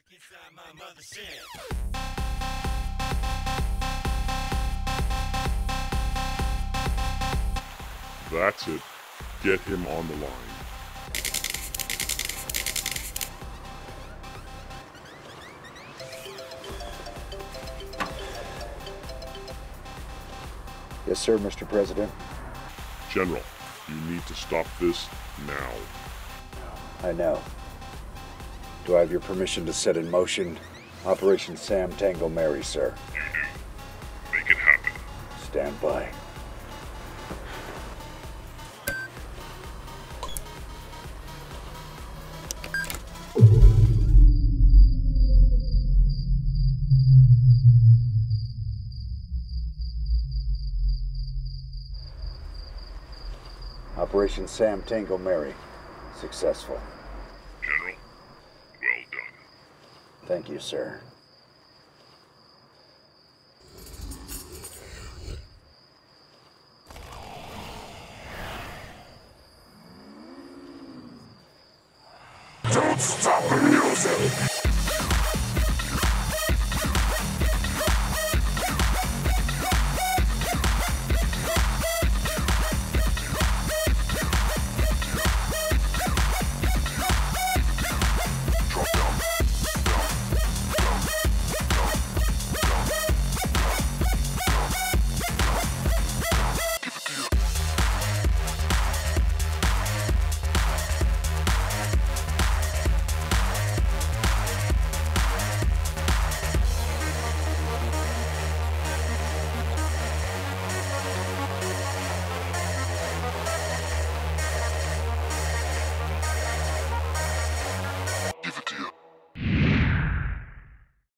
Inside my mother's shed. That's it. Get him on the line. Yes, sir, Mr. President. General, you need to stop this now. I know. Do I have your permission to set in motion Operation Sam Tango Mary, sir? You do. Make it happen. Stand by. Operation Sam Tango Mary. Successful. General, well done. Thank you, sir.